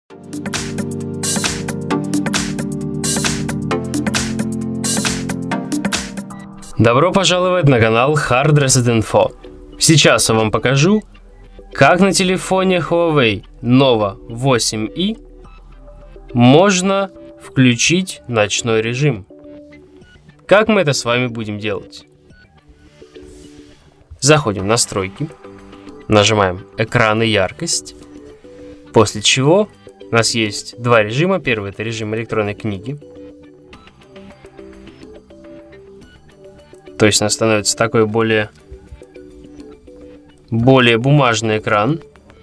Добро пожаловать на канал Hard Reset Info. Сейчас я вам покажу, как на телефоне Huawei Nova 8i можно включить ночной режим. Как мы это с вами будем делать? Заходим в настройки, нажимаем экран и яркость, после чего у нас есть два режима. Первый — это режим электронной книги. То есть у нас становится такой более бумажный экран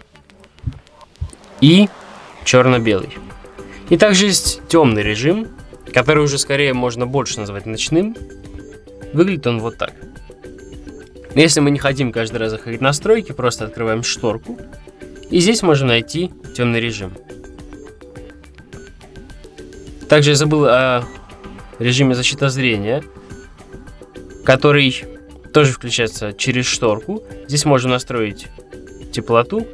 и черно-белый. И также есть темный режим, который уже скорее можно больше назвать ночным. Выглядит он вот так. Если мы не хотим каждый раз заходить в настройки, просто открываем шторку, и здесь можно найти темный режим. Также я забыл о режиме защиты зрения, который тоже включается через шторку. Здесь можно настроить теплоту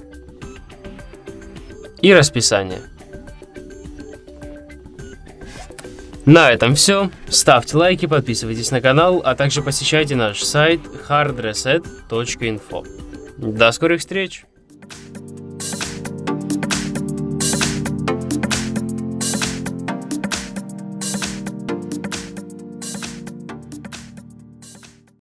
и расписание. На этом все. Ставьте лайки, подписывайтесь на канал, а также посещайте наш сайт hardreset.info. До скорых встреч!